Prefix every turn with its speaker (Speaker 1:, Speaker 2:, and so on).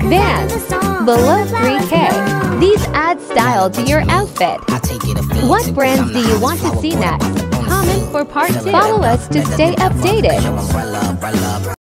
Speaker 1: Vans, below 3K. These add style to your outfit. What brands do you want to see next? Comment for part 2. Follow us to stay updated.